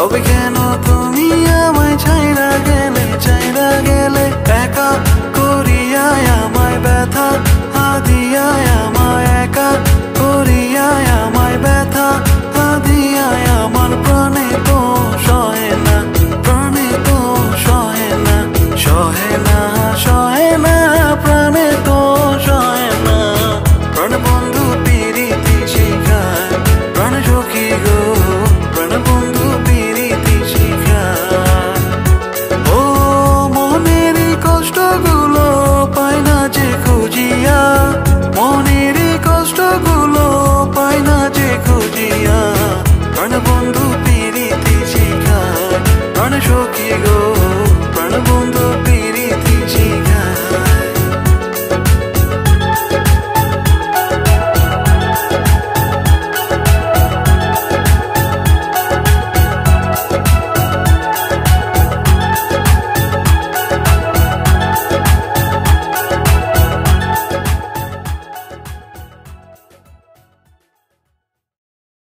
তবে কেন তুমি আমায় ছাইরা গেলে একা করিয়ায় আমায় ব্যথা হাদিয়ায় আমায় একা করিয়ায় আমায় ব্যথা হাদিয়ায় আমার প্রাণে তো সহে না প্রাণে তো সহে না সহে না সহে না প্রাণে তো সহে না প্রাণ বন্ধু পিরিতি শিখায় প্রাণ সখী গো প্রাণ বন্ধু পিরিতি শিখায় ও মনেরই কষ্টগুলো পায় না যে খুঁজিয়া মনেরই কষ্টগুলো পায় না যে খুঁজিয়া প্রাণ বন্ধু পিরিতি শিখায় প্রাণ সখী গো